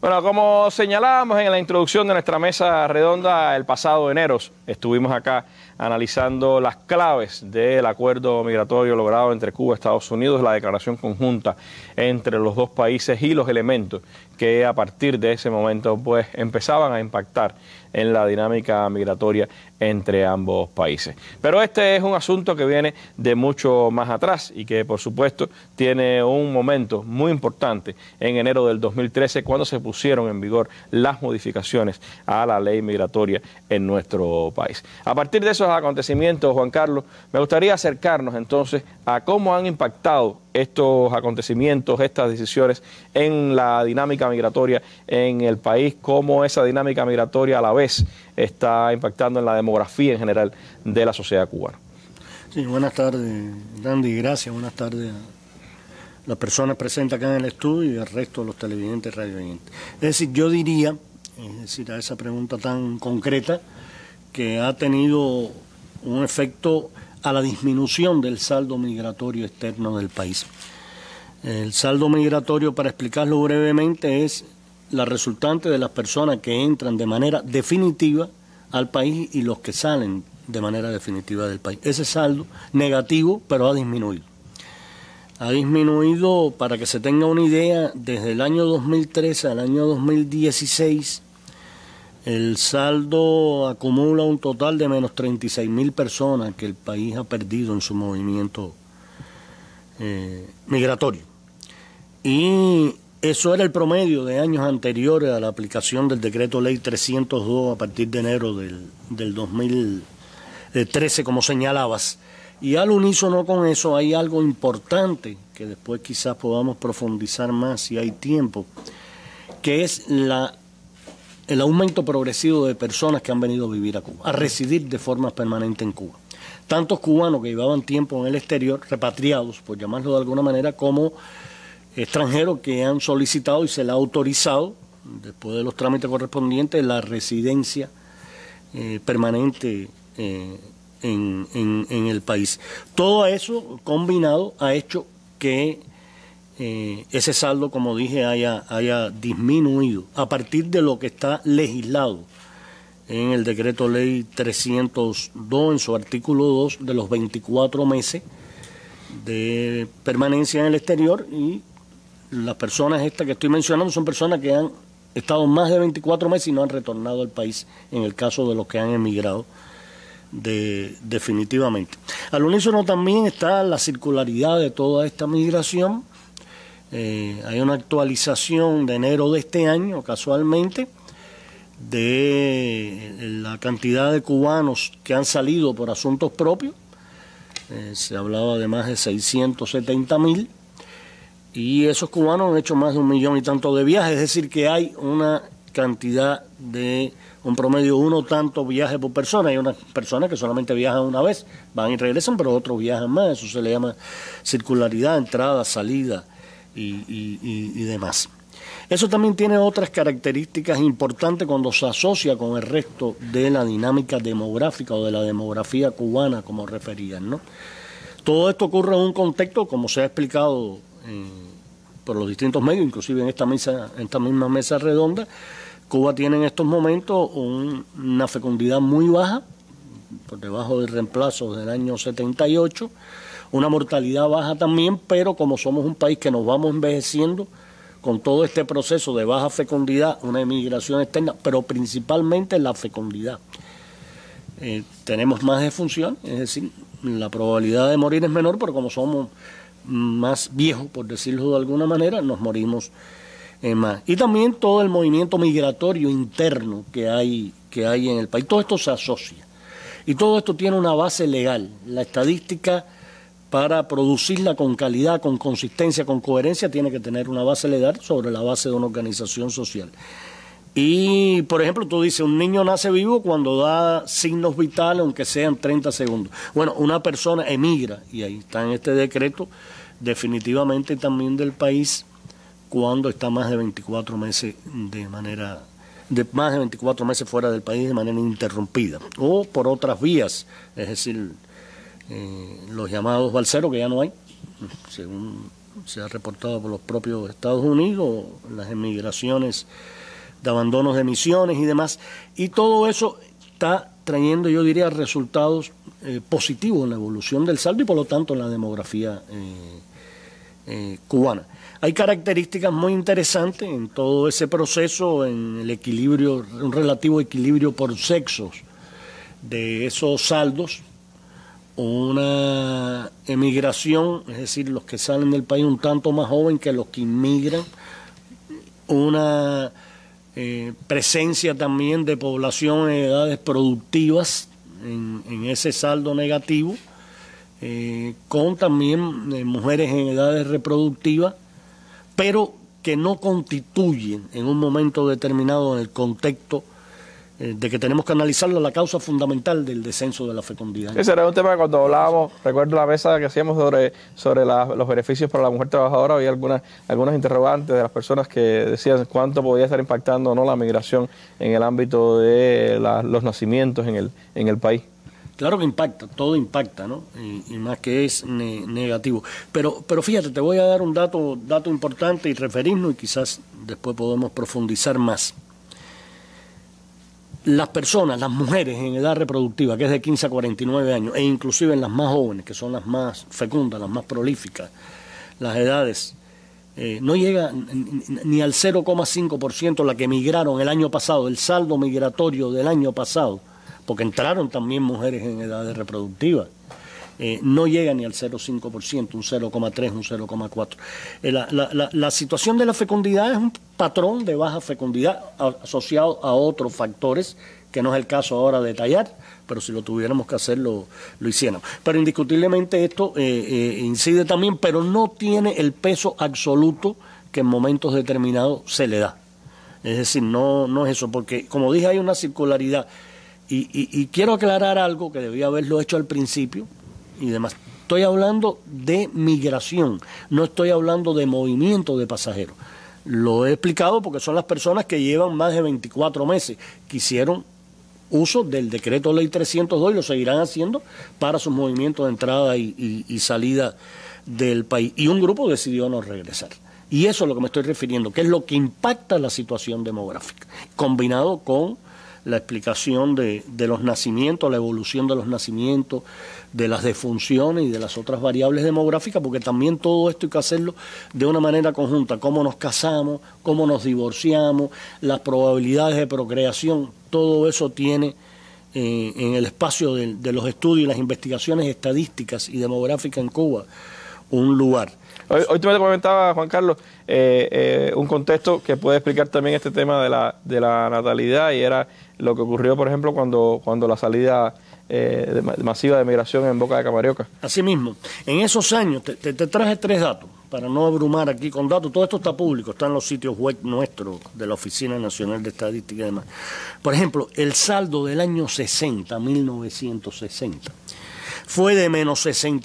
Bueno, como señalábamos en la introducción de nuestra mesa redonda el pasado enero, estuvimos acá analizando las claves del acuerdo migratorio logrado entre Cuba y Estados Unidos, la declaración conjunta entre los dos países y los elementos que a partir de ese momento pues empezaban a impactar en la dinámica migratoria entre ambos países. Pero este es un asunto que viene de mucho más atrás y que por supuesto tiene un momento muy importante en enero del 2013 cuando se pusieron en vigor las modificaciones a la ley migratoria en nuestro país. A partir de esos acontecimientos, Juan Carlos, me gustaría acercarnos entonces a cómo han impactado estos acontecimientos, estas decisiones en la dinámica migratoria en el país, cómo esa dinámica migratoria a la vez está impactando en la demografía en general de la sociedad cubana. Sí, buenas tardes, Randy, gracias, buenas tardes a las personas presentes acá en el estudio y al resto de los televidentes y radiovidentes. Es decir, yo diría, a esa pregunta tan concreta, que ha tenido un efecto a la disminución del saldo migratorio externo del país. El saldo migratorio, para explicarlo brevemente, es la resultante de las personas que entran de manera definitiva al país y los que salen de manera definitiva del país. Ese saldo negativo, pero ha disminuido. Ha disminuido, para que se tenga una idea, desde el año 2013 al año 2016, el saldo acumula un total de menos 36.000 personas que el país ha perdido en su movimiento migratorio. Y eso era el promedio de años anteriores a la aplicación del decreto ley 302 a partir de enero del 2013, como señalabas. Y al unísono con eso hay algo importante que después quizás podamos profundizar más si hay tiempo, que es el aumento progresivo de personas que han venido a vivir a Cuba, a residir de forma permanente en Cuba. Tantos cubanos que llevaban tiempo en el exterior, repatriados, por llamarlo de alguna manera, como extranjeros que han solicitado y se les ha autorizado, después de los trámites correspondientes, la residencia permanente en el país. Todo eso combinado ha hecho que ese saldo, como dije, haya disminuido a partir de lo que está legislado en el decreto ley 302 en su artículo 2 de los 24 meses de permanencia en el exterior. Y las personas estas que estoy mencionando son personas que han estado más de 24 meses y no han retornado al país, en el caso de los que han emigrado definitivamente. Al unísono también está la circularidad de toda esta migración. Hay una actualización de enero de este año, casualmente, de la cantidad de cubanos que han salido por asuntos propios. Se hablaba de más de 670.000, y esos cubanos han hecho más de 1 millón y tanto de viajes, es decir, que hay una cantidad de un promedio de 1 tanto viaje por persona. Hay unas personas que solamente viajan una vez, van y regresan, pero otros viajan más. Eso se le llama circularidad, entrada, salida y demás. Eso también tiene otras características importantes cuando se asocia con el resto de la dinámica demográfica o de la demografía cubana, como referían, ¿no? Todo esto ocurre en un contexto, como se ha explicado por los distintos medios, inclusive en esta misma mesa redonda. Cuba tiene en estos momentos una fecundidad muy baja, por debajo del reemplazo del año 78, una mortalidad baja también, pero como somos un país que nos vamos envejeciendo, con todo este proceso de baja fecundidad, una emigración externa, pero principalmente la fecundidad. Tenemos más defunción, es decir, la probabilidad de morir es menor, pero como somos más viejos, por decirlo de alguna manera, nos morimos más. Y también todo el movimiento migratorio interno que hay en el país. Todo esto se asocia. Y todo esto tiene una base legal. La estadística, para producirla con calidad, con consistencia, con coherencia, tiene que tener una base legal sobre la base de una organización social. Y, por ejemplo, tú dices, un niño nace vivo cuando da signos vitales, aunque sean 30 segundos. Bueno, una persona emigra, y ahí está en este decreto, definitivamente también del país, cuando está más de 24 meses más de 24 meses fuera del país de manera interrumpida, o por otras vías, es decir, los llamados balseros, que ya no hay, según se ha reportado por los propios Estados Unidos, las emigraciones de abandonos de misiones y demás, y todo eso está trayendo, yo diría, resultados positivos en la evolución del saldo y por lo tanto en la demografía cubana. Hay características muy interesantes en todo ese proceso, en el equilibrio, un relativo equilibrio por sexos de esos saldos, una emigración, es decir, los que salen del país un tanto más joven que los que inmigran, una presencia también de población en edades productivas en ese saldo negativo, con también mujeres en edades reproductivas, pero que no constituyen en un momento determinado en el contexto de que tenemos que analizarlo, la causa fundamental del descenso de la fecundidad. Ese era un tema que cuando hablábamos, recuerdo la mesa que hacíamos sobre los beneficios para la mujer trabajadora, había algunas interrogantes de las personas que decían cuánto podía estar impactando o no la migración en el ámbito de los nacimientos en el país. Claro que impacta, todo impacta, ¿no? Y más que es negativo. Pero fíjate, te voy a dar un dato importante y referirnos y quizás después podemos profundizar más. Las personas, las mujeres en edad reproductiva, que es de 15 a 49 años, e inclusive en las más jóvenes, que son las más fecundas, las más prolíficas, las edades, no llega ni al 0,5% la que emigraron el año pasado, el saldo migratorio del año pasado, porque entraron también mujeres en edades reproductivas, no llega ni al 0,5%, un 0,3, un 0,4. La situación de la fecundidad es un patrón de baja fecundidad asociado a otros factores, que no es el caso ahora de detallar, pero si lo tuviéramos que hacer lo hiciéramos. Pero indiscutiblemente esto incide también, pero no tiene el peso absoluto que en momentos determinados se le da. Es decir, no es eso, porque como dije hay una circularidad. Y quiero aclarar algo que debía haberlo hecho al principio y demás. Estoy hablando de migración, no estoy hablando de movimiento de pasajeros. Lo he explicado porque son las personas que llevan más de 24 meses, que hicieron uso del decreto ley 302 y lo seguirán haciendo para sus movimientos de entrada y salida del país. Y un grupo decidió no regresar. Y eso es a lo que me estoy refiriendo, que es lo que impacta la situación demográfica, combinado con la explicación de los nacimientos, la evolución de los nacimientos, de las defunciones y de las otras variables demográficas, porque también todo esto hay que hacerlo de una manera conjunta, cómo nos casamos, cómo nos divorciamos, las probabilidades de procreación, todo eso tiene en el espacio de los estudios y las investigaciones estadísticas y demográficas en Cuba un lugar. Hoy tú me comentabas, Juan Carlos, un contexto que puede explicar también este tema de la natalidad, y era lo que ocurrió, por ejemplo, cuando la salida masiva de migración en Boca de Camarioca. Así mismo, en esos años, te traje 3 datos, para no abrumar aquí con datos, todo esto está público, está en los sitios web nuestros, de la Oficina Nacional de Estadística y demás. Por ejemplo, el saldo del año 60, 1960, fue de menos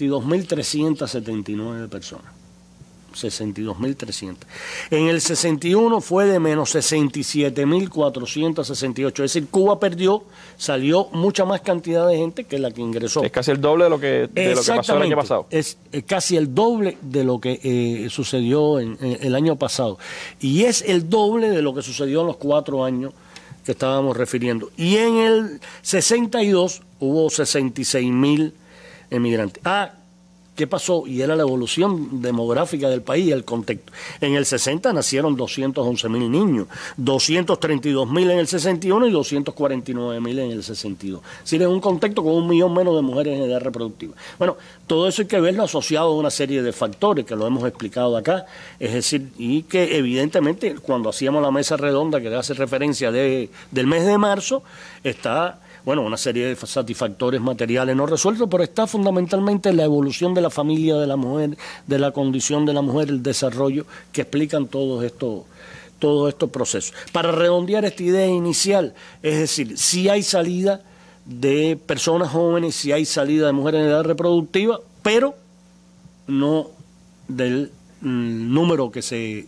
62.379 personas. 62.300. En el 61 fue de menos 67.468. Es decir, Cuba perdió, salió mucha más cantidad de gente que la que ingresó. Es casi el doble de lo que pasó el año pasado. Es casi el doble de lo que sucedió en el año pasado. Y es el doble de lo que sucedió en los 4 años que estábamos refiriendo. Y en el 62 hubo 66.000 emigrantes. ¿Qué pasó? Y era la evolución demográfica del país y el contexto. En el 60 nacieron 211.000 niños, 232.000 en el 61 y 249.000 en el 62. Es decir, en un contexto con 1 millón menos de mujeres en edad reproductiva. Bueno, todo eso hay que verlo asociado a una serie de factores que lo hemos explicado acá. Es decir, y que evidentemente cuando hacíamos la mesa redonda que hace referencia del mes de marzo, está... Bueno, una serie de satisfactores materiales no resueltos, pero está fundamentalmente la evolución de la familia de la mujer, de la condición de la mujer, el desarrollo, que explican todos estos procesos. Para redondear esta idea inicial, es decir, si hay salida de personas jóvenes, si hay salida de mujeres en edad reproductiva, pero no del número que se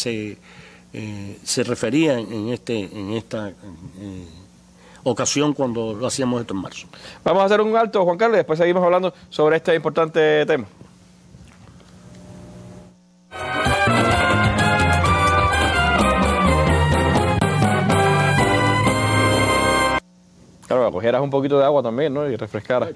refería en esta ocasión cuando lo hacíamos esto en marzo. Vamos a hacer un alto, Juan Carlos, y después seguimos hablando sobre este importante tema. Claro, cogieras un poquito de agua también, ¿no? Y refrescaras.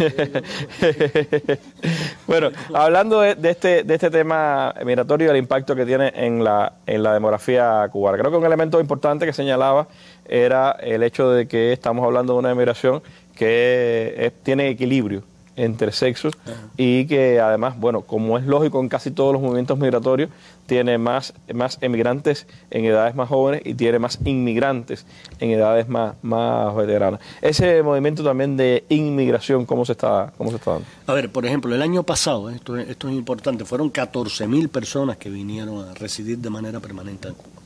Bueno, hablando de este tema migratorio, el impacto que tiene en la demografía cubana. Creo que un elemento importante que señalaba era el hecho de que estamos hablando de una emigración que tiene equilibrio entre sexos y que además, bueno, como es lógico en casi todos los movimientos migratorios, tiene más emigrantes en edades más jóvenes y tiene más inmigrantes en edades más veteranas. Ese movimiento también de inmigración, ¿cómo se está dando? A ver, por ejemplo, el año pasado, esto es importante, fueron 14.000 personas que vinieron a residir de manera permanente en Cuba.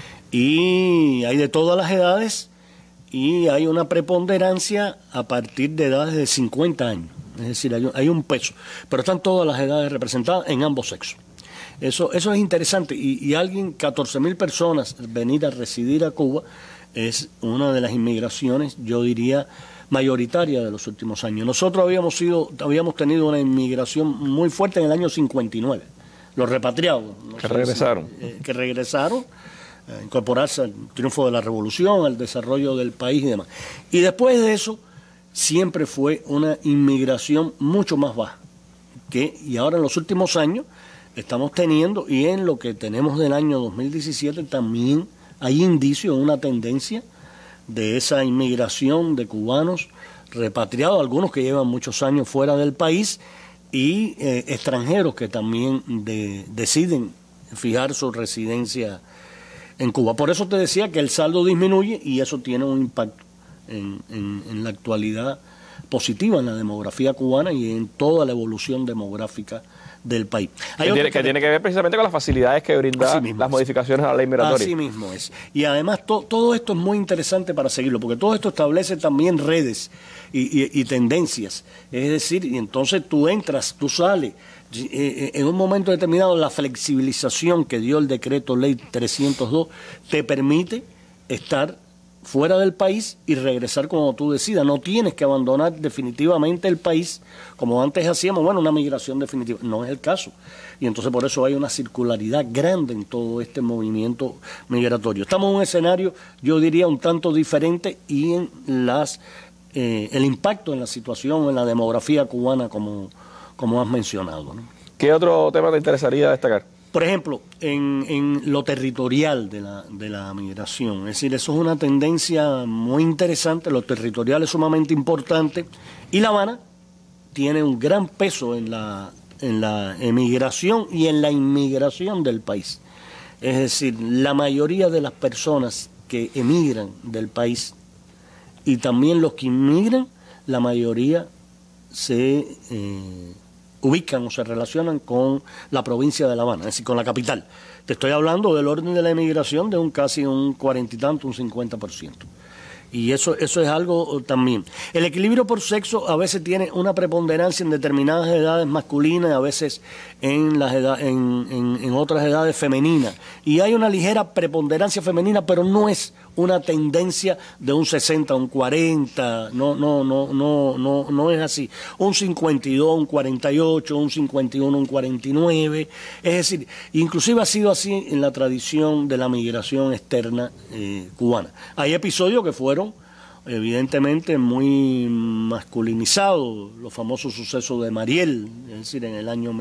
Y hay de todas las edades y hay una preponderancia a partir de edades de 50 años. Es decir, hay un peso, pero están todas las edades representadas en ambos sexos. Eso es interesante y 14.000 personas venir a residir a Cuba es una de las inmigraciones, yo diría, mayoritaria de los últimos años. Nosotros habíamos tenido una inmigración muy fuerte en el año 59, los repatriados. Que regresaron a incorporarse al triunfo de la revolución, al desarrollo del país y demás. Y después de eso, siempre fue una inmigración mucho más baja, y ahora en los últimos años estamos teniendo, y en lo que tenemos del año 2017 también hay indicios de una tendencia de esa inmigración de cubanos repatriados, algunos que llevan muchos años fuera del país y extranjeros que también deciden fijar su residencia en Cuba. Por eso te decía que el saldo disminuye y eso tiene un impacto en la actualidad positiva en la demografía cubana y en toda la evolución demográfica del país. Que tiene que ver precisamente con las facilidades que brindan las modificaciones a la ley migratoria. Así mismo es. Y además todo esto es muy interesante para seguirlo, porque todo esto establece también redes y tendencias. Es decir, y entonces tú entras, tú sales. En un momento determinado la flexibilización que dio el decreto ley 302 te permite estar fuera del país y regresar cuando tú decidas. No tienes que abandonar definitivamente el país, como antes hacíamos, una migración definitiva. No es el caso. Y entonces por eso hay una circularidad grande en todo este movimiento migratorio. Estamos en un escenario, yo diría, un tanto diferente y en el impacto en la situación, en la demografía cubana, como has mencionado, ¿no? ¿Qué otro tema te interesaría destacar? Por ejemplo, en lo territorial de la migración, es decir, eso es una tendencia muy interesante, lo territorial es sumamente importante y La Habana tiene un gran peso en la emigración y en la inmigración del país. Es decir, la mayoría de las personas que emigran del país y también los que inmigran, la mayoría se ubican o se relacionan con la provincia de La Habana, es decir, con la capital. Te estoy hablando del orden de la emigración de casi un 40 y tanto, un 50%. Y eso es algo también. El equilibrio por sexo a veces tiene una preponderancia en determinadas edades masculinas y a veces en otras edades femeninas. Y hay una ligera preponderancia femenina, pero no es una tendencia de un 60 a un 40, no es así. Un 52, un 48, un 51, un 49. Es decir, inclusive ha sido así en la tradición de la migración externa cubana. Hay episodios que fueron evidentemente muy masculinizados, los famosos sucesos de Mariel, es decir, en el año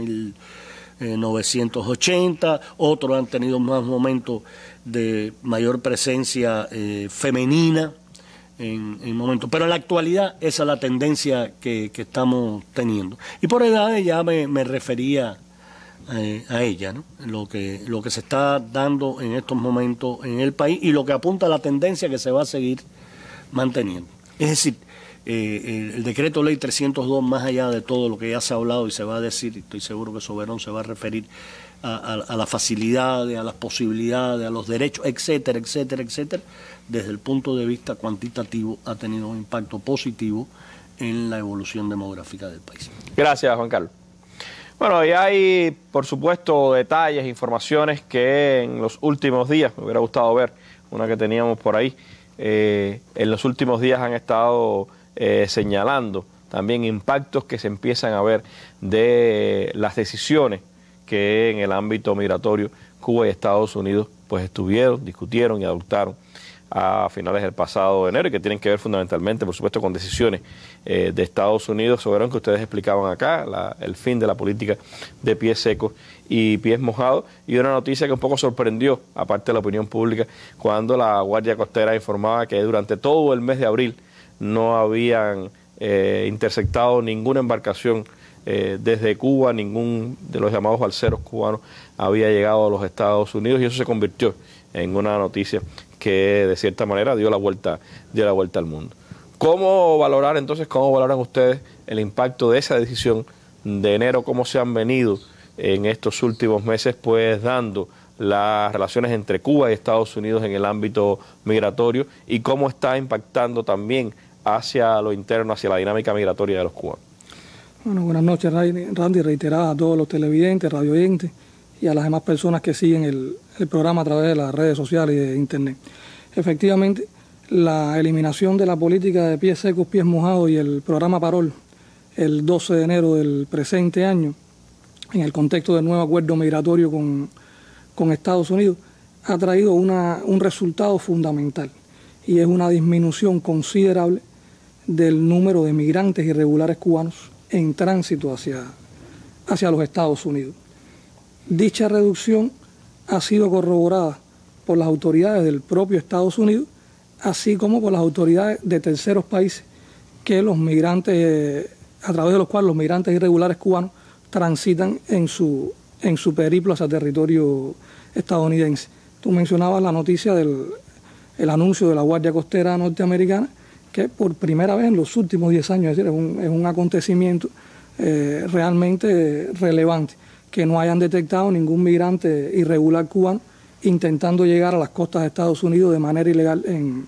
1980, otros han tenido más momentos de mayor presencia femenina en momentos, pero en la actualidad esa es la tendencia que estamos teniendo. Y por edades ya me refería a ella, ¿no? Lo que se está dando en estos momentos en el país y lo que apunta a la tendencia que se va a seguir manteniendo. Es decir, el decreto ley 302, más allá de todo lo que ya se ha hablado y se va a decir, y estoy seguro que Soberón se va a referir a las facilidades, a las posibilidades, a los derechos, etcétera, etcétera, etcétera, desde el punto de vista cuantitativo ha tenido un impacto positivo en la evolución demográfica del país. Gracias, Juan Carlos. Bueno, y hay, por supuesto, detalles, informaciones que en los últimos días, me hubiera gustado ver una que teníamos por ahí, en los últimos días han estado señalando también impactos que se empiezan a ver de las decisiones que en el ámbito migratorio Cuba y Estados Unidos pues discutieron y adoptaron a finales del pasado enero y que tienen que ver fundamentalmente, por supuesto, con decisiones de Estados Unidos sobre lo que ustedes explicaban acá, el fin de la política de pies secos y pies mojados, y una noticia que un poco sorprendió, aparte de la opinión pública, cuando la Guardia Costera informaba que durante todo el mes de abril no habían interceptado ninguna embarcación desde Cuba, ningún de los llamados balseros cubanos había llegado a los Estados Unidos, y eso se convirtió en una noticia que de cierta manera dio la vuelta al mundo. ¿Cómo valorar entonces, cómo valoran ustedes el impacto de esa decisión de enero? ¿Cómo se han venido en estos últimos meses pues dando las relaciones entre Cuba y Estados Unidos en el ámbito migratorio, y cómo está impactando también hacia lo interno, hacia la dinámica migratoria de los cubanos? Bueno, buenas noches, Randy, reiterada a todos los televidentes, radio oyentes y a las demás personas que siguen el programa a través de las redes sociales y de internet. Efectivamente, la eliminación de la política de pies secos, pies mojados y el programa Parol el 12 de enero del presente año, en el contexto del nuevo acuerdo migratorio con Estados Unidos, ha traído un resultado fundamental, y es una disminución considerable del número de migrantes irregulares cubanos en tránsito hacia los Estados Unidos. Dicha reducción ha sido corroborada por las autoridades del propio Estados Unidos, así como por las autoridades de terceros países que los migrantes, a través de los cuales los migrantes irregulares cubanos transitan en su periplo hacia territorio estadounidense. Tú mencionabas la noticia el anuncio de la Guardia Costera norteamericana, que por primera vez en los últimos 10 años, es decir, es un acontecimiento realmente relevante, que no hayan detectado ningún migrante irregular cubano intentando llegar a las costas de Estados Unidos de manera ilegal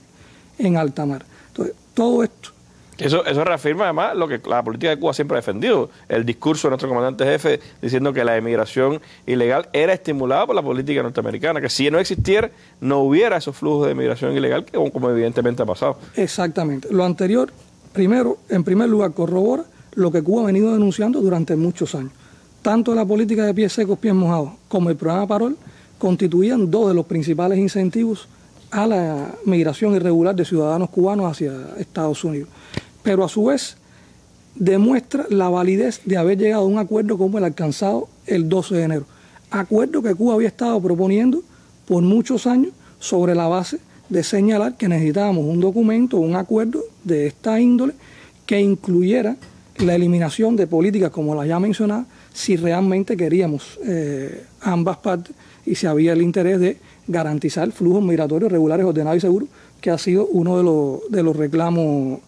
en alta mar. Entonces, todo esto... Eso reafirma además lo que la política de Cuba siempre ha defendido, el discurso de nuestro comandante jefe diciendo que la emigración ilegal era estimulada por la política norteamericana, que si no existiera no hubiera esos flujos de emigración ilegal como evidentemente ha pasado. Exactamente. Lo anterior, en primer lugar, corrobora lo que Cuba ha venido denunciando durante muchos años. Tanto la política de pies secos, pies mojados como el programa Parol constituían dos de los principales incentivos a la migración irregular de ciudadanos cubanos hacia Estados Unidos. Pero a su vez demuestra la validez de haber llegado a un acuerdo como el alcanzado el 12 de enero. Acuerdo que Cuba había estado proponiendo por muchos años sobre la base de señalar que necesitábamos un documento, un acuerdo de esta índole que incluyera la eliminación de políticas como las ya mencionadas, si realmente queríamos ambas partes y si había el interés de garantizar flujos migratorios regulares, ordenados y seguros, que ha sido uno de los reclamos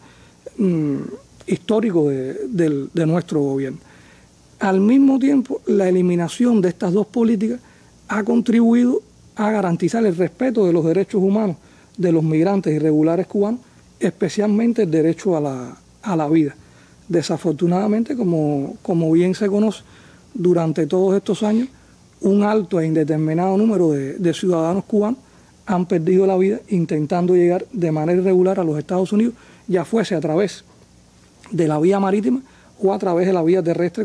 históricos de nuestro gobierno. Al mismo tiempo, la eliminación de estas dos políticas ha contribuido a garantizar el respeto de los derechos humanos de los migrantes irregulares cubanos, especialmente el derecho a la vida. Desafortunadamente, como bien se conoce, durante todos estos años, un alto e indeterminado número de ciudadanos cubanos han perdido la vida intentando llegar de manera irregular a los Estados Unidos, ya fuese a través de la vía marítima o a través de la vía terrestre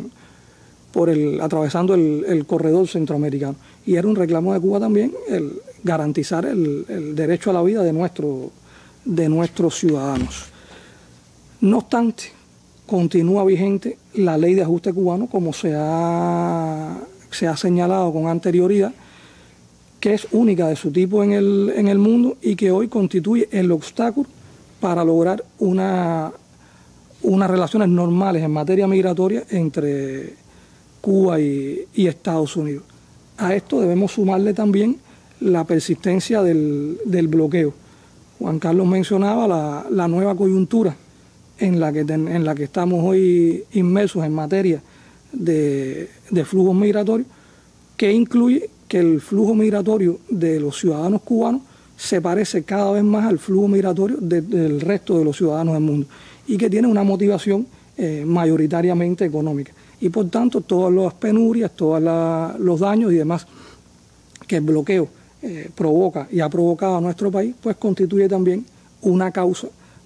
atravesando el corredor centroamericano. Y era un reclamo de Cuba también el garantizar el derecho a la vida de nuestros ciudadanos. No obstante, continúa vigente la ley de ajuste cubano, como se ha señalado con anterioridad, que es única de su tipo en el mundo y que hoy constituye el obstáculo para lograr unas relaciones normales en materia migratoria entre Cuba y Estados Unidos. A esto debemos sumarle también la persistencia del bloqueo. Juan Carlos mencionaba la nueva coyuntura en la que estamos hoy inmersos en materia de flujos migratorios, que incluye que el flujo migratorio de los ciudadanos cubanos se parece cada vez más al flujo migratorio del resto de los ciudadanos del mundo y que tiene una motivación mayoritariamente económica. Y por tanto, todas las penurias, todos los daños y demás que el bloqueo provoca y ha provocado a nuestro país, pues constituye también una causa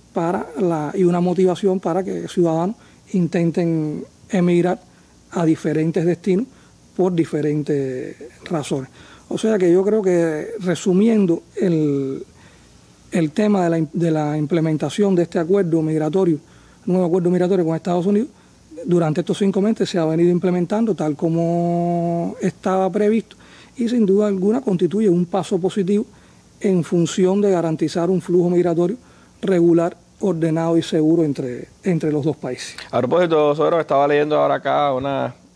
y una motivación para que ciudadanos intenten emigrar a diferentes destinos por diferentes razones. O sea que yo creo que, resumiendo el tema de la implementación de este acuerdo migratorio, nuevo acuerdo migratorio con Estados Unidos, durante estos 5 meses se ha venido implementando tal como estaba previsto y sin duda alguna constituye un paso positivo en función de garantizar un flujo migratorio regular, ordenado y seguro entre los dos países. A propósito, Soberón, estaba leyendo ahora acá un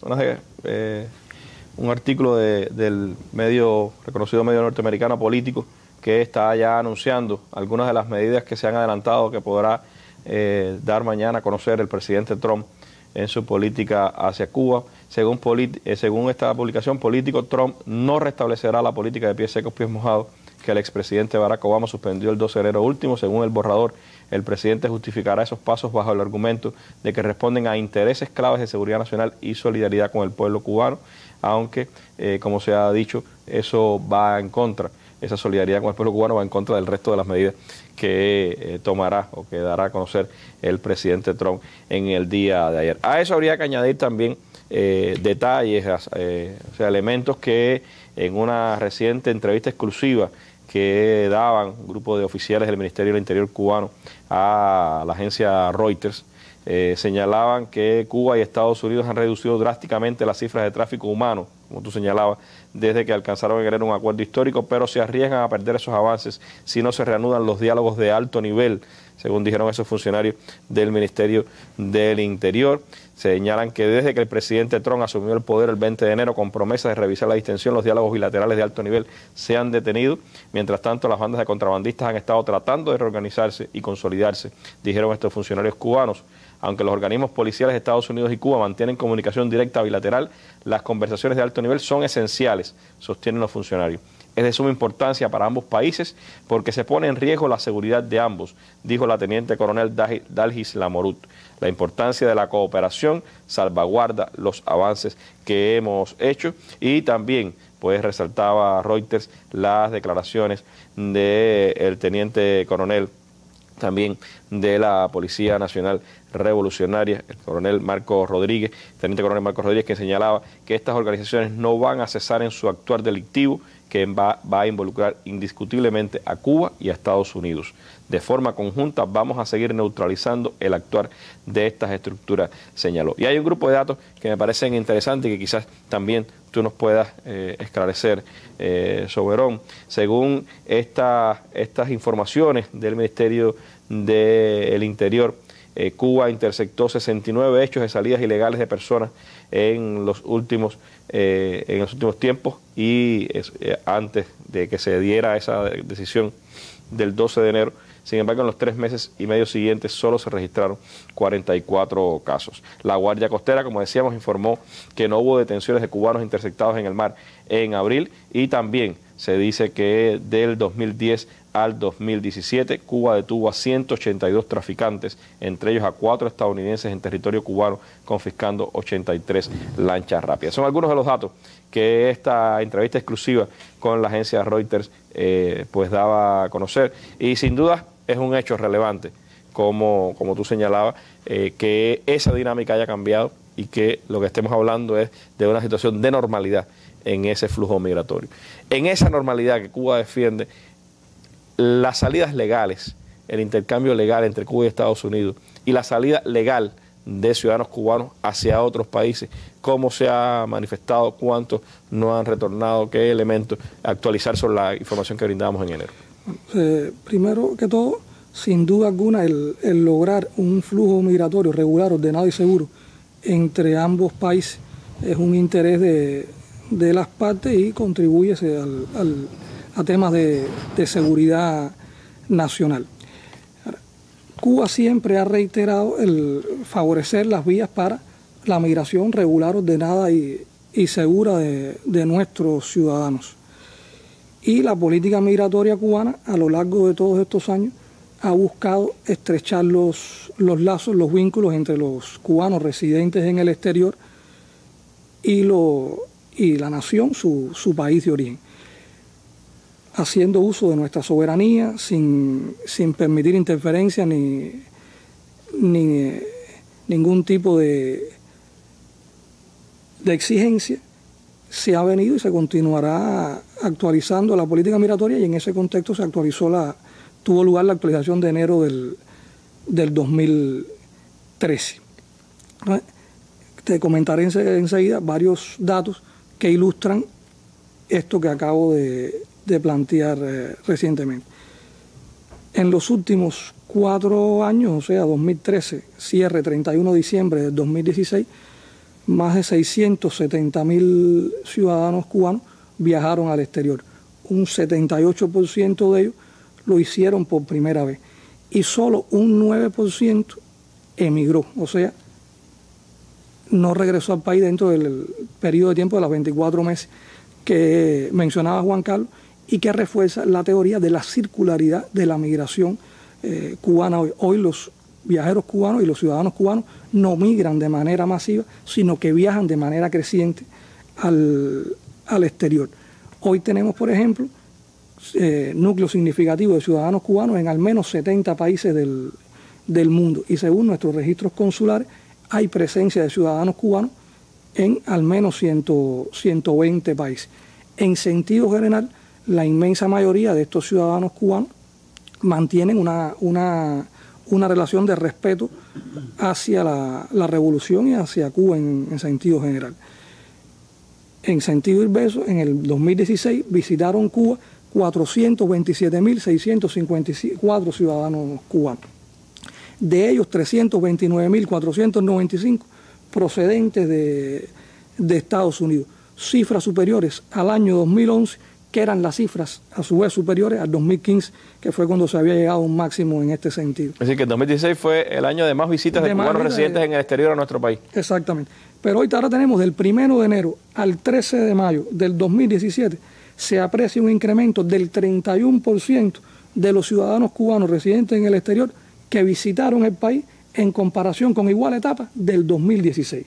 artículo del reconocido medio norteamericano político que está ya anunciando algunas de las medidas que se han adelantado que podrá dar mañana a conocer el presidente Trump en su política hacia Cuba. Según esta publicación, político, Trump no restablecerá la política de pies secos, pies mojados que el expresidente Barack Obama suspendió el 12 de enero último. Según el borrador, el presidente justificará esos pasos bajo el argumento de que responden a intereses claves de seguridad nacional y solidaridad con el pueblo cubano, aunque, como se ha dicho, eso va en contra, esa solidaridad con el pueblo cubano va en contra del resto de las medidas que tomará o que dará a conocer el presidente Trump en el día de ayer. A eso habría que añadir también detalles, o sea, elementos que en una reciente entrevista exclusiva que daban un grupo de oficiales del Ministerio del Interior cubano a la agencia Reuters, señalaban que Cuba y Estados Unidos han reducido drásticamente las cifras de tráfico humano, como tú señalabas, desde que alcanzaron en enero un acuerdo histórico, pero se arriesgan a perder esos avances si no se reanudan los diálogos de alto nivel, según dijeron esos funcionarios del Ministerio del Interior. Señalan que desde que el presidente Trump asumió el poder el 20 de enero con promesa de revisar la distensión, los diálogos bilaterales de alto nivel se han detenido. Mientras tanto, las bandas de contrabandistas han estado tratando de reorganizarse y consolidarse, dijeron estos funcionarios cubanos. Aunque los organismos policiales de Estados Unidos y Cuba mantienen comunicación directa bilateral, las conversaciones de alto nivel son esenciales, sostienen los funcionarios. Es de suma importancia para ambos países porque se pone en riesgo la seguridad de ambos, dijo la teniente coronel Dalgis Lamorut. La importancia de la cooperación salvaguarda los avances que hemos hecho y también pues resaltaba Reuters las declaraciones del teniente coronel también de la Policía Nacional Revolucionaria, el coronel Marcos Rodríguez, teniente coronel Marcos Rodríguez, que señalaba que estas organizaciones no van a cesar en su actuar delictivo, que va a involucrar indiscutiblemente a Cuba y a Estados Unidos. De forma conjunta vamos a seguir neutralizando el actuar de estas estructuras, señaló. Y hay un grupo de datos que me parecen interesantes y que quizás también tú nos puedas esclarecer, Soberón. Según estas informaciones del Ministerio del Interior, Cuba interceptó 69 hechos de salidas ilegales de personas en los últimos tiempos y antes de que se diera esa decisión del 12 de enero. Sin embargo, en los 3 meses y medio siguientes solo se registraron 44 casos. La Guardia Costera, como decíamos, informó que no hubo detenciones de cubanos interceptados en el mar en abril y también se dice que del 2010 al 2017 Cuba detuvo a 182 traficantes, entre ellos a 4 estadounidenses en territorio cubano, confiscando 83 lanchas rápidas. Son algunos de los datos que esta entrevista exclusiva con la agencia Reuters pues daba a conocer y sin duda es un hecho relevante, como tú señalabas, que esa dinámica haya cambiado y que lo que estemos hablando es de una situación de normalidad en ese flujo migratorio. En esa normalidad que Cuba defiende, las salidas legales, el intercambio legal entre Cuba y Estados Unidos y la salida legal de ciudadanos cubanos hacia otros países, cómo se ha manifestado, cuántos no han retornado, qué elementos, actualizar sobre la información que brindamos en enero. Primero que todo, sin duda alguna, el lograr un flujo migratorio regular, ordenado y seguro entre ambos países es un interés de las partes y contribuye a temas de seguridad nacional. Cuba siempre ha reiterado el favorecer las vías para la migración regular, ordenada y segura de nuestros ciudadanos. Y la política migratoria cubana, a lo largo de todos estos años, ha buscado estrechar los lazos, los vínculos entre los cubanos residentes en el exterior y la nación, su país de origen, haciendo uso de nuestra soberanía, sin permitir interferencia ni ningún tipo de exigencia. Se ha venido y se continuará actualizando la política migratoria y en ese contexto se actualizó tuvo lugar la actualización de enero del 2013. Te comentaré enseguida varios datos que ilustran esto que acabo de plantear recientemente. En los últimos 4 años, o sea, 2013, cierre 31 de diciembre del 2016, más de 670.000 ciudadanos cubanos viajaron al exterior. Un 78% de ellos lo hicieron por primera vez y solo un 9% emigró, o sea, no regresó al país dentro del periodo de tiempo de los 24 meses que mencionaba Juan Carlos y que refuerza la teoría de la circularidad de la migración cubana hoy. Hoy los viajeros cubanos y los ciudadanos cubanos no migran de manera masiva, sino que viajan de manera creciente al exterior. Hoy tenemos, por ejemplo, núcleos significativos de ciudadanos cubanos en al menos 70 países del mundo y según nuestros registros consulares hay presencia de ciudadanos cubanos en al menos 120 países. En sentido general, la inmensa mayoría de estos ciudadanos cubanos mantienen una relación de respeto hacia la revolución y hacia Cuba en sentido general. En sentido inverso, en el 2016 visitaron Cuba 427.654 ciudadanos cubanos. De ellos, 329.495 procedentes de Estados Unidos, cifras superiores al año 2011, que eran las cifras a su vez superiores al 2015, que fue cuando se había llegado a un máximo en este sentido. Es decir, que el 2016 fue el año de más visitas de cubanos residentes en el exterior a nuestro país. Exactamente. Pero hoy ahora tenemos del 1 de enero al 13 de mayo del 2017, se aprecia un incremento del 31% de los ciudadanos cubanos residentes en el exterior que visitaron el país en comparación con igual etapa del 2016.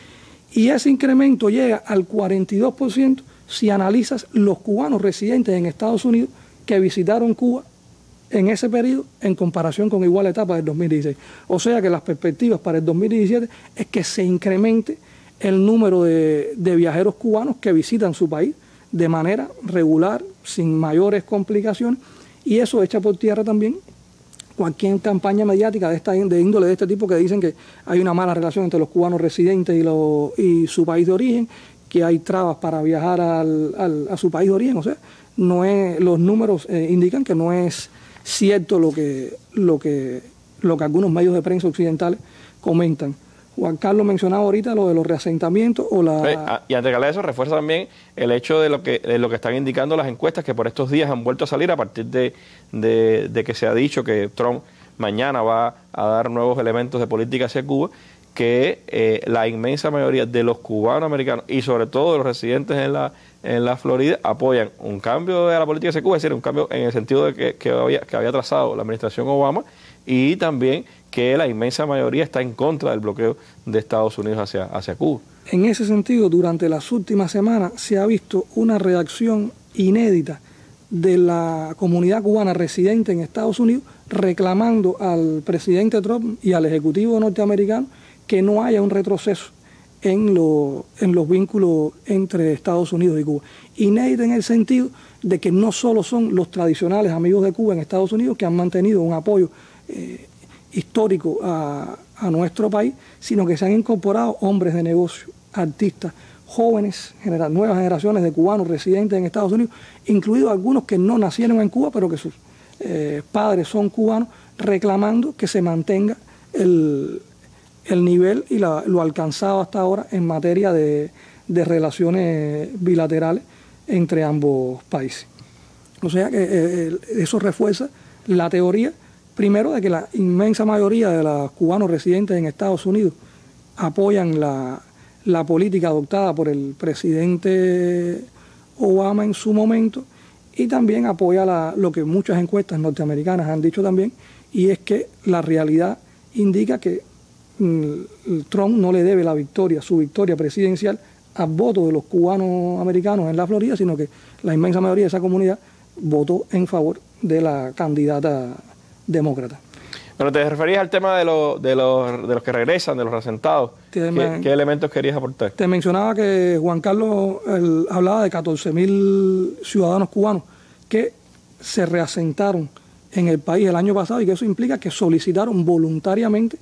Y ese incremento llega al 42% si analizas los cubanos residentes en Estados Unidos que visitaron Cuba en ese periodo en comparación con igual etapa del 2016. O sea que las perspectivas para el 2017 es que se incremente el número de viajeros cubanos que visitan su país de manera regular, sin mayores complicaciones, y eso echa por tierra también cualquier campaña mediática de índole de este tipo que dicen que hay una mala relación entre los cubanos residentes y su país de origen, que hay trabas para viajar a su país de origen. O sea, no es, los números indican que no es cierto lo que algunos medios de prensa occidentales comentan. Juan Carlos mencionaba ahorita lo de los reasentamientos y antes de eso refuerza también el hecho de lo que están indicando las encuestas que por estos días han vuelto a salir a partir de que se ha dicho que Trump mañana va a dar nuevos elementos de política hacia Cuba, que la inmensa mayoría de los cubanos americanos y sobre todo de los residentes en la Florida apoyan un cambio de la política hacia Cuba, es decir, un cambio en el sentido de que había trazado la administración Obama, y también que la inmensa mayoría está en contra del bloqueo de Estados Unidos hacia Cuba. En ese sentido, durante las últimas semanas se ha visto una reacción inédita de la comunidad cubana residente en Estados Unidos reclamando al presidente Trump y al ejecutivo norteamericano que no haya un retroceso en los vínculos entre Estados Unidos y Cuba. Inédita en el sentido de que no solo son los tradicionales amigos de Cuba en Estados Unidos que han mantenido un apoyo histórico a nuestro país, sino que se han incorporado hombres de negocio, artistas, jóvenes, nuevas generaciones de cubanos residentes en Estados Unidos, incluidos algunos que no nacieron en Cuba, pero que sus padres son cubanos, reclamando que se mantenga el nivel y lo alcanzado hasta ahora en materia de relaciones bilaterales entre ambos países. O sea que eso refuerza la teoría, primero, de que la inmensa mayoría de los cubanos residentes en Estados Unidos apoyan la política adoptada por el presidente Obama en su momento, y también apoya lo que muchas encuestas norteamericanas han dicho también, y es que la realidad indica que Trump no le debe su victoria presidencial al voto de los cubanos americanos en la Florida, sino que la inmensa mayoría de esa comunidad votó en favor de la candidata demócrata. Pero te referías al tema de los que regresan, de los reasentados. ¿Qué elementos querías aportar? Te mencionaba que Juan Carlos hablaba de 14.000 ciudadanos cubanos que se reasentaron en el país el año pasado, y que eso implica que solicitaron voluntariamente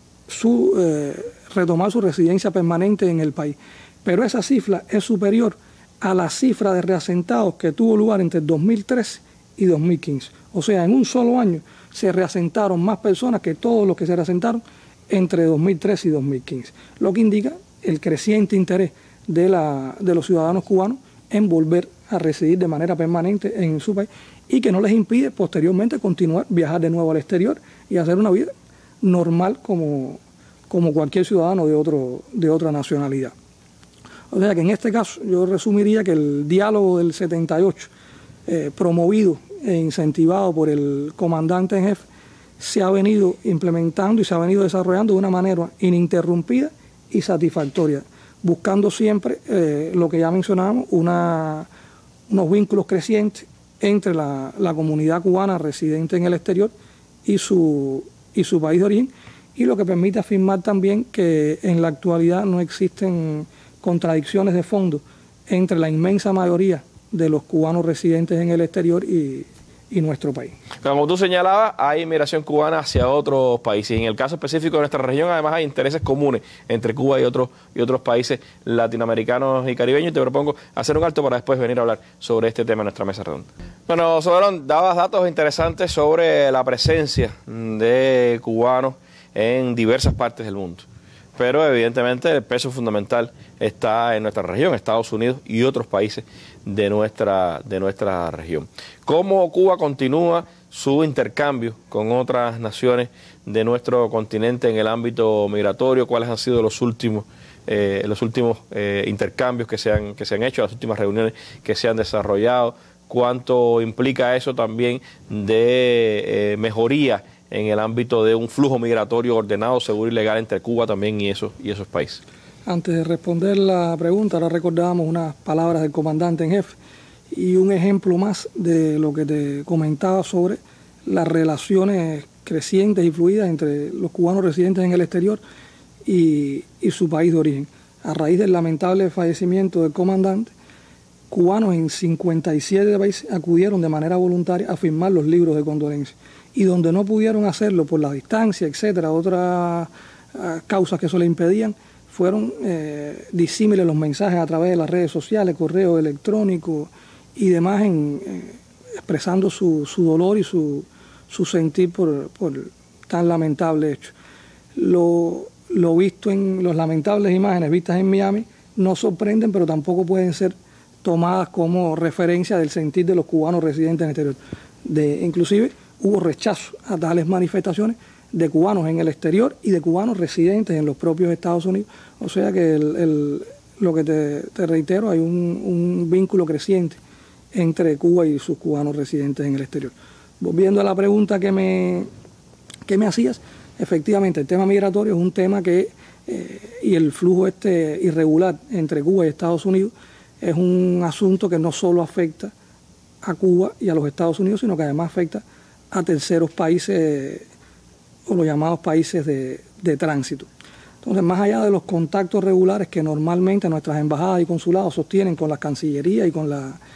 retomar su residencia permanente en el país. Pero esa cifra es superior a la cifra de reasentados que tuvo lugar entre 2013 y 2015. O sea, en un solo año se reasentaron más personas que todos los que se reasentaron entre 2013 y 2015, lo que indica el creciente interés de los ciudadanos cubanos en volver a residir de manera permanente en su país, y que no les impide posteriormente continuar, viajar de nuevo al exterior y hacer una vida normal como cualquier ciudadano de otra nacionalidad. O sea que en este caso yo resumiría que el diálogo del 78, promovido e incentivado por el comandante en jefe, se ha venido implementando y se ha venido desarrollando de una manera ininterrumpida y satisfactoria, buscando siempre lo que ya mencionábamos, unos vínculos crecientes entre la comunidad cubana residente en el exterior y su país de origen, y lo que permite afirmar también que en la actualidad no existen contradicciones de fondo entre la inmensa mayoría de los cubanos residentes en el exterior y nuestro país. Como tú señalabas, hay inmigración cubana hacia otros países. En el caso específico de nuestra región, además, hay intereses comunes entre Cuba y otros países latinoamericanos y caribeños. Y te propongo hacer un alto para después venir a hablar sobre este tema en nuestra mesa redonda. Bueno, Soberón, dabas datos interesantes sobre la presencia de cubanos en diversas partes del mundo. Pero evidentemente el peso fundamental está en nuestra región, Estados Unidos y otros países de nuestra región. ¿Cómo Cuba continúa su intercambio con otras naciones de nuestro continente en el ámbito migratorio? ¿Cuáles han sido los últimos intercambios que se han hecho, las últimas reuniones que se han desarrollado? ¿Cuánto implica eso también de mejoría en el ámbito de un flujo migratorio ordenado, seguro y legal entre Cuba también y esos países? Antes de responder la pregunta, ahora recordábamos unas palabras del comandante en jefe y un ejemplo más de lo que te comentaba sobre las relaciones crecientes y fluidas entre los cubanos residentes en el exterior y su país de origen. A raíz del lamentable fallecimiento del comandante, cubanos en 57 países acudieron de manera voluntaria a firmar los libros de condolencia, y donde no pudieron hacerlo por la distancia, etcétera, otras causas que eso le impedían, fueron disímiles los mensajes a través de las redes sociales, correo electrónico y demás, expresando su dolor y su sentir por tan lamentable hecho. Lo visto en las lamentables imágenes vistas en Miami no sorprenden, pero tampoco pueden ser tomadas como referencia del sentir de los cubanos residentes en el exterior. Inclusive hubo rechazo a tales manifestaciones de cubanos en el exterior y de cubanos residentes en los propios Estados Unidos. O sea que lo que te reitero, hay un vínculo creciente entre Cuba y sus cubanos residentes en el exterior. Volviendo a la pregunta que me hacías, efectivamente el tema migratorio es un tema y el flujo irregular entre Cuba y Estados Unidos es un asunto que no solo afecta a Cuba y a los Estados Unidos, sino que además afecta a terceros países o los llamados países de tránsito. Entonces, más allá de los contactos regulares que normalmente nuestras embajadas y consulados sostienen con las cancillerías y con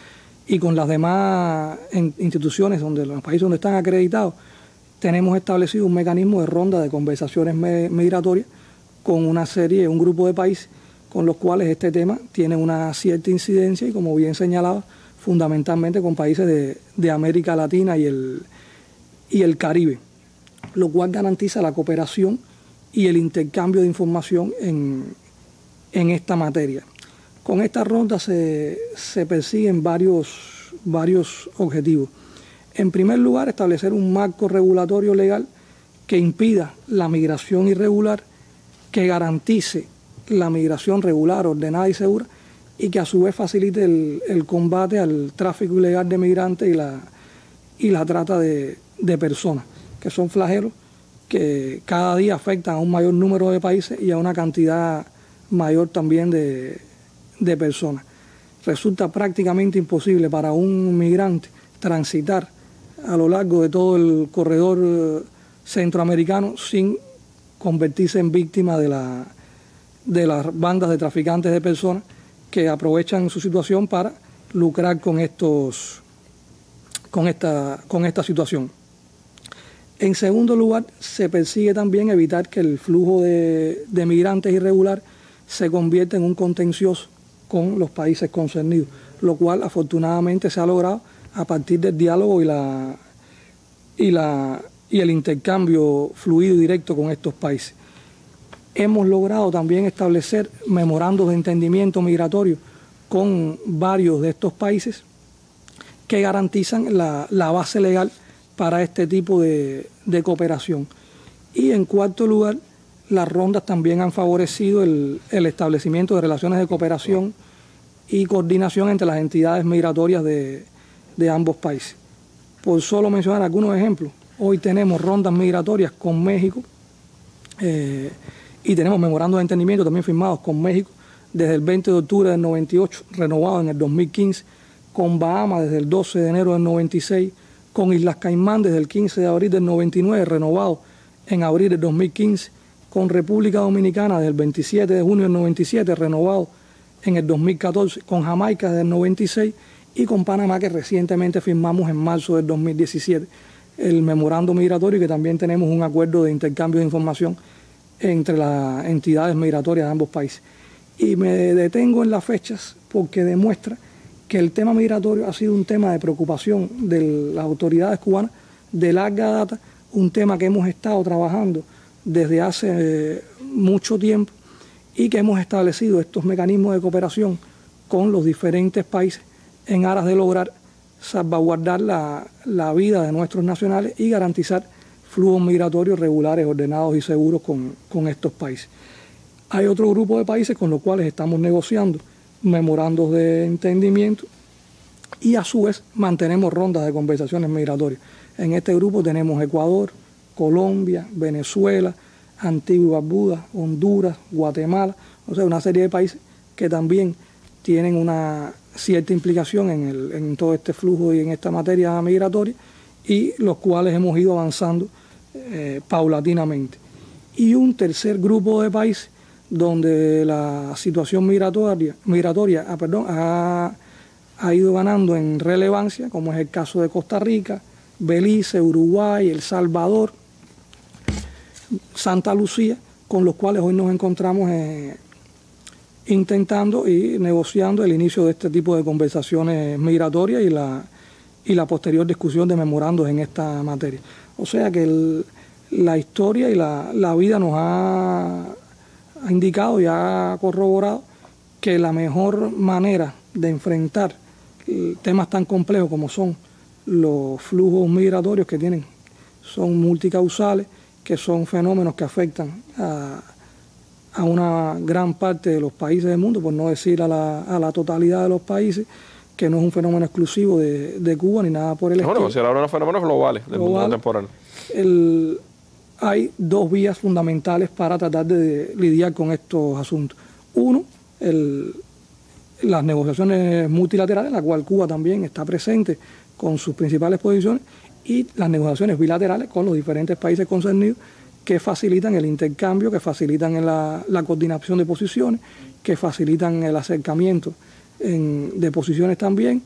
las demás instituciones los países donde están acreditados, tenemos establecido un mecanismo de ronda de conversaciones migratorias con un grupo de países con los cuales este tema tiene una cierta incidencia, y como bien señalaba, fundamentalmente con países de América Latina y el Caribe, lo cual garantiza la cooperación y el intercambio de información en esta materia. Con esta ronda se persiguen varios objetivos. En primer lugar, establecer un marco regulatorio legal que impida la migración irregular, que garantice la migración regular, ordenada y segura, y que a su vez facilite el combate al tráfico ilegal de migrantes y la trata de personas, que son flagelos que cada día afectan a un mayor número de países y a una cantidad mayor también de personas. Resulta prácticamente imposible para un migrante transitar a lo largo de todo el corredor centroamericano sin convertirse en víctima de las bandas de traficantes de personas que aprovechan su situación para lucrar con esta situación. En segundo lugar, se persigue también evitar que el flujo de migrantes irregular se convierta en un contencioso con los países concernidos, lo cual afortunadamente se ha logrado a partir del diálogo y el intercambio fluido y directo con estos países. Hemos logrado también establecer memorandos de entendimiento migratorio con varios de estos países que garantizan la base legal para este tipo de cooperación. Y en cuarto lugar, las rondas también han favorecido el establecimiento de relaciones de cooperación y coordinación entre las entidades migratorias de ambos países. Por solo mencionar algunos ejemplos, hoy tenemos rondas migratorias con México y tenemos memorandos de entendimiento también firmados con México desde el 20 de octubre del 98, renovado en el 2015, con Bahamas desde el 12 de enero del 96, con Islas Caimán desde el 15 de abril del 99, renovado en abril del 2015, con República Dominicana desde el 27 de junio del 97, renovado en el 2014, con Jamaica desde el 96 y con Panamá, que recientemente firmamos en marzo del 2017 el memorando migratorio, que también tenemos un acuerdo de intercambio de información entre las entidades migratorias de ambos países. Y me detengo en las fechas porque demuestra que el tema migratorio ha sido un tema de preocupación de las autoridades cubanas de larga data, un tema que hemos estado trabajando desde hace mucho tiempo y que hemos establecido estos mecanismos de cooperación con los diferentes países en aras de lograr salvaguardar la vida de nuestros nacionales y garantizar flujos migratorios regulares, ordenados y seguros con estos países. Hay otro grupo de países con los cuales estamos negociando memorandos de entendimiento y a su vez mantenemos rondas de conversaciones migratorias. En este grupo tenemos Ecuador, Colombia, Venezuela, Antigua y Barbuda, Honduras, Guatemala, o sea, una serie de países que también tienen una cierta implicación en todo este flujo y en esta materia migratoria, y los cuales hemos ido avanzando paulatinamente. Y un tercer grupo de países donde la situación migratoria ha ido ganando en relevancia, como es el caso de Costa Rica, Belice, Uruguay, El Salvador, Santa Lucía, con los cuales hoy nos encontramos intentando y negociando el inicio de este tipo de conversaciones migratorias y la posterior discusión de memorandos en esta materia. O sea que la historia y la vida nos ha indicado y ha corroborado que la mejor manera de enfrentar temas tan complejos como son los flujos migratorios que son multicausales, que son fenómenos que afectan a una gran parte de los países del mundo, por no decir a la totalidad de los países, que no es un fenómeno exclusivo de Cuba ni nada por el estilo. Bueno, considerado unos fenómenos globales del mundo contemporáneo. Hay dos vías fundamentales para tratar de lidiar con estos asuntos. Uno, las negociaciones multilaterales, en la cual Cuba también está presente con sus principales posiciones, y las negociaciones bilaterales con los diferentes países concernidos, que facilitan el intercambio, que facilitan la coordinación de posiciones, que facilitan el acercamiento de posiciones también,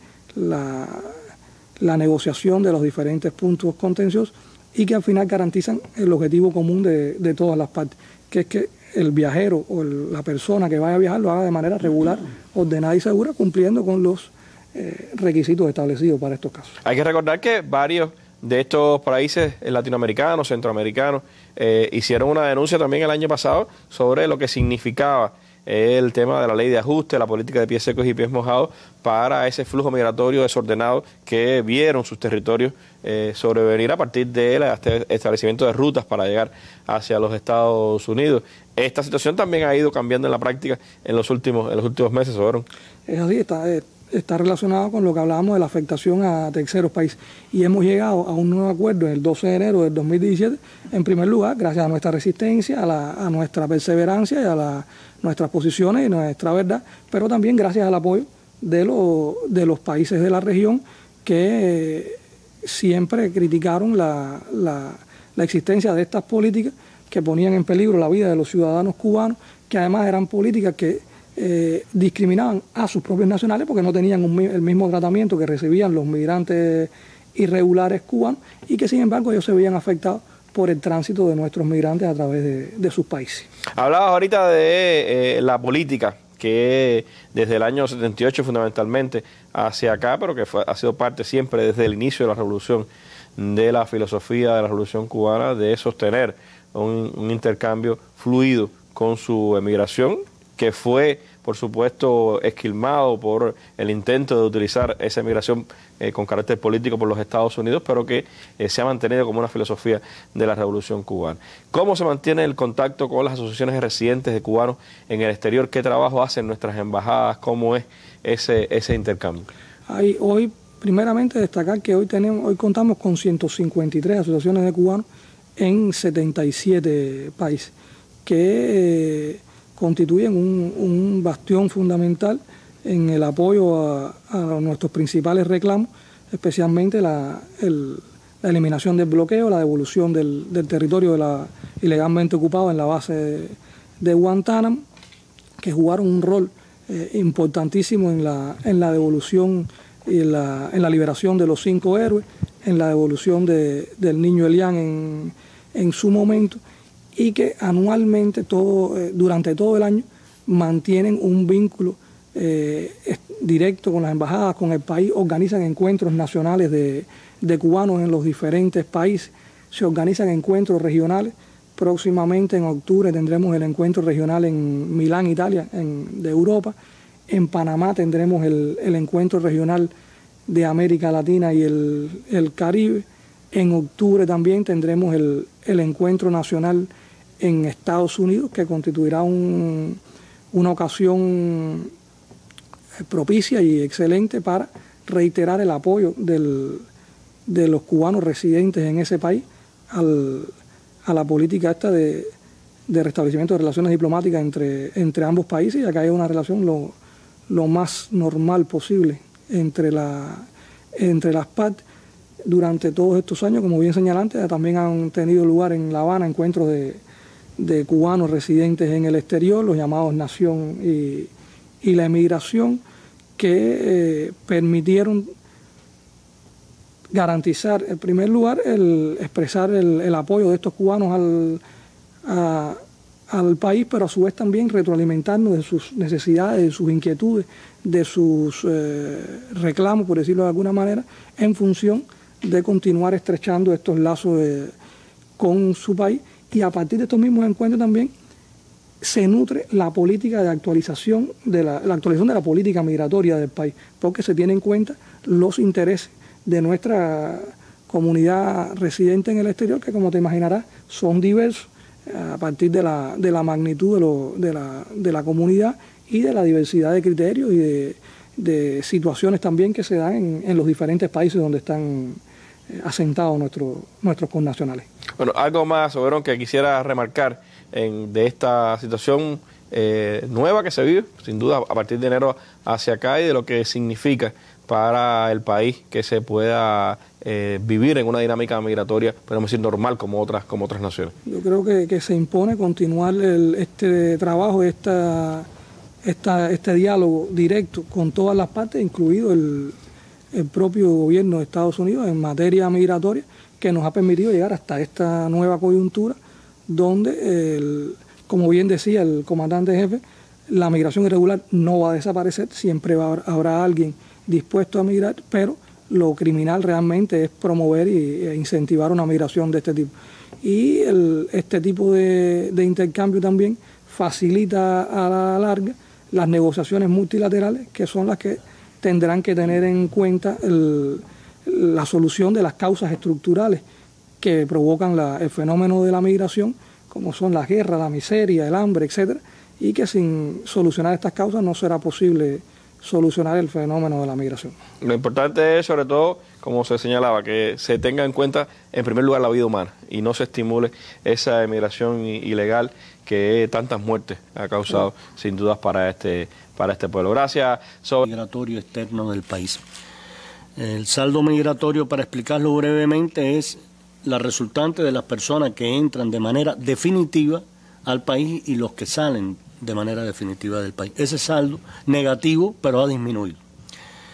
la negociación de los diferentes puntos contenciosos, y que al final garantizan el objetivo común de todas las partes, que es que el viajero o la persona que vaya a viajar lo haga de manera regular, ordenada y segura, cumpliendo con los requisitos establecidos para estos casos. Hay que recordar que varios de estos países latinoamericanos, centroamericanos, hicieron una denuncia también el año pasado sobre lo que significaba el tema de la ley de ajuste, la política de pies secos y pies mojados para ese flujo migratorio desordenado que vieron sus territorios sobrevenir a partir del establecimiento de rutas para llegar hacia los Estados Unidos. Esta situación también ha ido cambiando en la práctica en los últimos meses, Soberón. Es así, está relacionado con lo que hablábamos de la afectación a terceros países, y hemos llegado a un nuevo acuerdo el 12 de enero del 2017, en primer lugar gracias a nuestra resistencia, a nuestra perseverancia y a nuestras posiciones y nuestra verdad, pero también gracias al apoyo de los países de la región que siempre criticaron la existencia de estas políticas que ponían en peligro la vida de los ciudadanos cubanos, que además eran políticas que discriminaban a sus propios nacionales porque no tenían el mismo tratamiento que recibían los migrantes irregulares cubanos y que sin embargo ellos se veían afectados por el tránsito de nuestros migrantes a través de sus países. Hablabas ahorita de la política, que desde el año 78 fundamentalmente hacia acá, pero que ha sido parte siempre desde el inicio de la revolución, de la filosofía de la revolución cubana, de sostener un intercambio fluido con su emigración, que fue, por supuesto, esquilmado por el intento de utilizar esa emigración con carácter político por los Estados Unidos, pero que se ha mantenido como una filosofía de la Revolución Cubana. ¿Cómo se mantiene el contacto con las asociaciones de residentes de cubanos en el exterior? ¿Qué trabajo hacen nuestras embajadas? ¿Cómo es ese intercambio? Hoy, primeramente, destacar que hoy contamos con 153 asociaciones de cubanos en 77 países, que constituyen un bastión fundamental en el apoyo a nuestros principales reclamos, especialmente la eliminación del bloqueo, la devolución del territorio ilegalmente ocupado en la base de Guantánamo, que jugaron un rol importantísimo en la devolución y en la liberación de los 5 héroes, en la devolución del niño Elián en su momento, y que anualmente, durante todo el año, mantienen un vínculo directo con las embajadas, con el país, organizan encuentros nacionales de cubanos en los diferentes países, se organizan encuentros regionales. Próximamente en octubre tendremos el encuentro regional en Milán, Italia, de Europa. En Panamá tendremos el encuentro regional de América Latina y el Caribe. En octubre también tendremos el encuentro nacional en Estados Unidos, que constituirá una ocasión propicia y excelente para reiterar el apoyo de los cubanos residentes en ese país a la política esta de restablecimiento de relaciones diplomáticas entre ambos países, ya que haya una relación lo más normal posible entre las partes. Durante todos estos años, como bien señalante, también han tenido lugar en La Habana encuentros de cubanos residentes en el exterior, los llamados Nación y la Emigración, que permitieron garantizar, en primer lugar, expresar el apoyo de estos cubanos al país, pero a su vez también retroalimentarnos de sus necesidades, de sus inquietudes, de sus reclamos, por decirlo de alguna manera, en función de continuar estrechando estos lazos con su país. Y a partir de estos mismos encuentros también se nutre la política de actualización la actualización de la política migratoria del país, porque se tiene en cuenta los intereses de nuestra comunidad residente en el exterior, que como te imaginarás son diversos a partir de la magnitud de la comunidad y de la diversidad de criterios y de situaciones también que se dan en los diferentes países donde están asentados nuestros connacionales. Bueno, algo más, Soberón, que quisiera remarcar de esta situación nueva que se vive, sin duda, a partir de enero hacia acá, y de lo que significa para el país que se pueda vivir en una dinámica migratoria, podemos decir, normal como otras naciones. Yo creo que se impone continuar este trabajo, este diálogo directo con todas las partes, incluido el propio gobierno de Estados Unidos en materia migratoria, que nos ha permitido llegar hasta esta nueva coyuntura, donde, como bien decía el comandante jefe, la migración irregular no va a desaparecer, siempre habrá alguien dispuesto a migrar, pero lo criminal realmente es promover e incentivar una migración de este tipo. Y este tipo de intercambio también facilita a la larga las negociaciones multilaterales, que son las que tendrán que tener en cuenta la solución de las causas estructurales que provocan el fenómeno de la migración, como son la guerra, la miseria, el hambre, etcétera, y que sin solucionar estas causas no será posible solucionar el fenómeno de la migración. Lo importante es, sobre todo, como se señalaba, que se tenga en cuenta, en primer lugar, la vida humana y no se estimule esa emigración ilegal que tantas muertes ha causado, sin dudas, para este pueblo. Gracias. Migratorio externo del país. El saldo migratorio, para explicarlo brevemente, es la resultante de las personas que entran de manera definitiva al país y los que salen de manera definitiva del país. Ese saldo negativo, pero ha disminuido.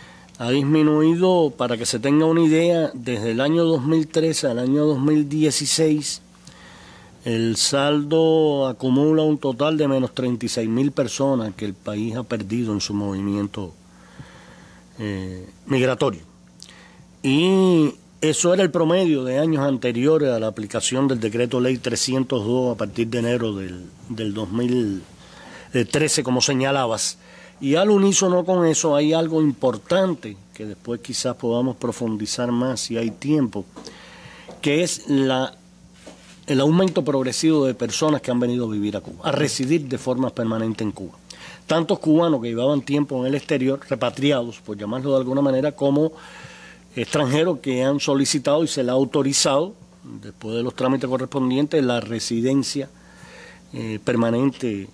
ha disminuido, para que se tenga una idea, desde el año 2013 al año 2016, el saldo acumula un total de menos 36.000 personas que el país ha perdido en su movimiento migratorio. Y eso era el promedio de años anteriores a la aplicación del decreto ley 302 a partir de enero del 2013, como señalabas. Y al unísono con eso hay algo importante que después quizás podamos profundizar más si hay tiempo, que es el aumento progresivo de personas que han venido a vivir a Cuba, a residir de forma permanente en Cuba. Tantos cubanos que llevaban tiempo en el exterior, repatriados, por llamarlo de alguna manera, como extranjeros que han solicitado y se les ha autorizado, después de los trámites correspondientes, la residencia permanente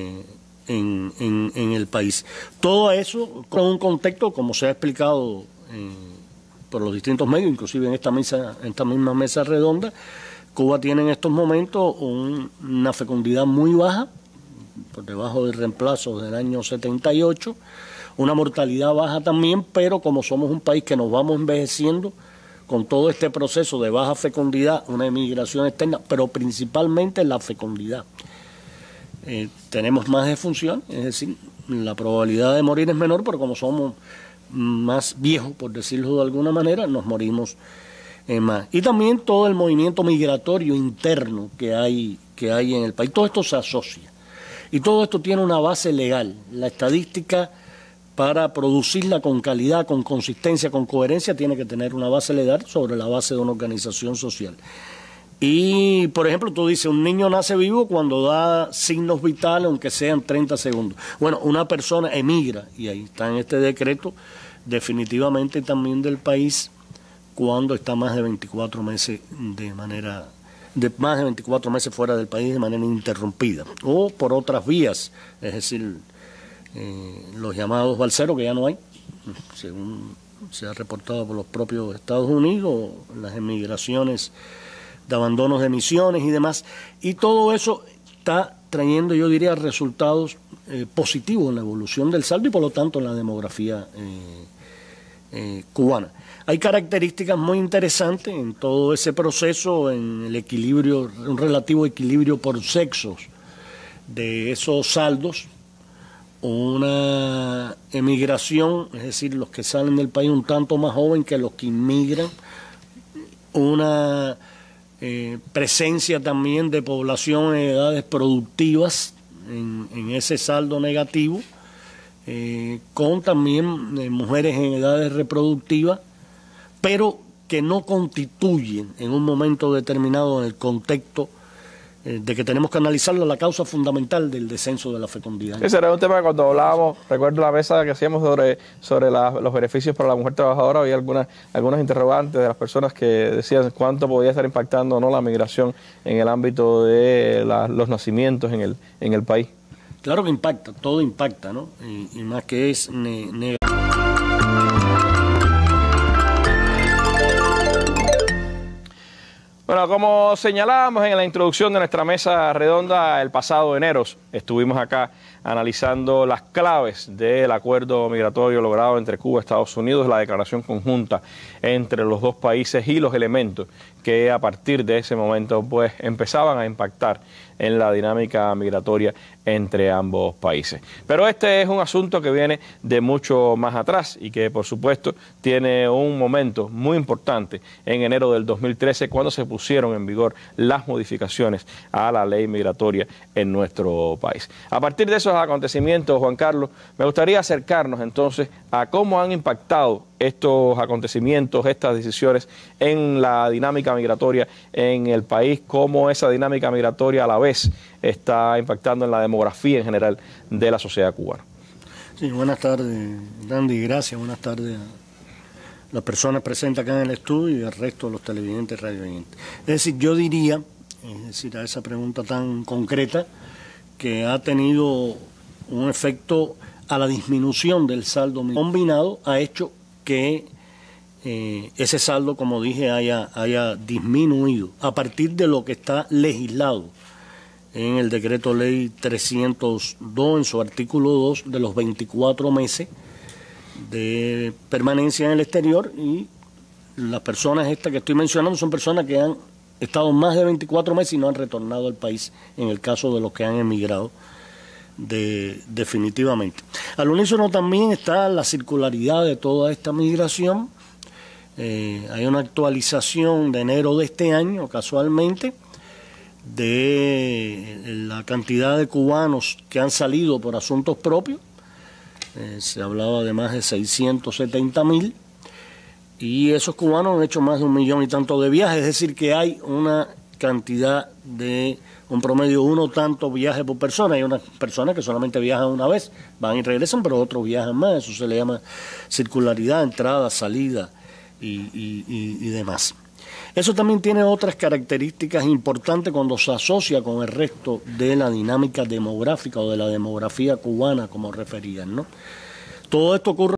en el país. Todo eso con un contexto, como se ha explicado por los distintos medios, inclusive en esta misma mesa redonda. Cuba tiene en estos momentos una fecundidad muy baja, por debajo del reemplazo del año 78, una mortalidad baja también, pero como somos un país que nos vamos envejeciendo, con todo este proceso de baja fecundidad, una emigración externa, pero principalmente la fecundidad. Tenemos más defunción, es decir, la probabilidad de morir es menor, pero como somos más viejos, por decirlo de alguna manera, nos morimos más. Y también todo el movimiento migratorio interno que hay en el país, todo esto se asocia. Y todo esto tiene una base legal. La estadística, para producirla con calidad, con consistencia, con coherencia, tiene que tener una base legal sobre la base de una organización social. Y, por ejemplo, tú dices, un niño nace vivo cuando da signos vitales, aunque sean 30 segundos. Bueno, una persona emigra, y ahí está en este decreto, definitivamente también del país, cuando está más de 24 meses más de 24 meses fuera del país de manera interrumpida, o por otras vías, es decir, los llamados balseros, que ya no hay, según se ha reportado por los propios Estados Unidos, las emigraciones de abandonos de misiones y demás, y todo eso está trayendo, yo diría, resultados positivos en la evolución del saldo y por lo tanto en la demografía cubana. Hay características muy interesantes en todo ese proceso, en el equilibrio, un relativo equilibrio por sexos de esos saldos, una emigración, es decir, los que salen del país un tanto más joven que los que inmigran, una presencia también de población en edades productivas en ese saldo negativo, con también mujeres en edades reproductivas, pero que no constituyen en un momento determinado en el contexto de que tenemos que analizarlo la causa fundamental del descenso de la fecundidad. Ese era un tema que cuando hablábamos, recuerdo la mesa que hacíamos sobre los beneficios para la mujer trabajadora, había algunas interrogantes de las personas que decían cuánto podía estar impactando o no la migración en el ámbito de los nacimientos en el país. Claro que impacta, todo impacta, ¿no? Y más que es negativo. Bueno, como señalábamos en la introducción de nuestra mesa redonda el pasado enero, estuvimos acá analizando las claves del acuerdo migratorio logrado entre Cuba y Estados Unidos, la declaración conjunta entre los dos países y los elementos que a partir de ese momento pues empezaban a impactar en la dinámica migratoria entre ambos países. Pero este es un asunto que viene de mucho más atrás y que por supuesto tiene un momento muy importante en enero del 2013 cuando se pusieron en vigor las modificaciones a la ley migratoria en nuestro país. A partir de esos acontecimientos, Juan Carlos, me gustaría acercarnos entonces a cómo han impactado estos acontecimientos, estas decisiones en la dinámica migratoria en el país, cómo esa dinámica migratoria a la vez está impactando en la demografía en general de la sociedad cubana. Sí, buenas tardes, Randy, gracias, buenas tardes a las personas presentes acá en el estudio y al resto de los televidentes y radiovidentes. Es decir, yo diría, a esa pregunta tan concreta, que ha tenido un efecto a la disminución del saldo combinado, ha hecho que ese saldo, como dije, haya disminuido a partir de lo que está legislado en el decreto ley 302 en su artículo 2 de los 24 meses de permanencia en el exterior, y las personas estas que estoy mencionando son personas que han estado más de 24 meses y no han retornado al país, en el caso de los que han emigrado definitivamente. Al unísono también está la circularidad de toda esta migración. Hay una actualización de enero de este año, casualmente, de la cantidad de cubanos que han salido por asuntos propios. Se hablaba de más de 670.000, y esos cubanos han hecho más de 1 millón y tanto de viajes, es decir, que hay una cantidad de un promedio 1 tanto viajes por persona. Hay unas personas que solamente viajan una vez, van y regresan, pero otros viajan más. Eso se le llama circularidad, entrada, salida y demás. Eso también tiene otras características importantes cuando se asocia con el resto de la dinámica demográfica o de la demografía cubana, como referían, ¿no? Todo esto ocurre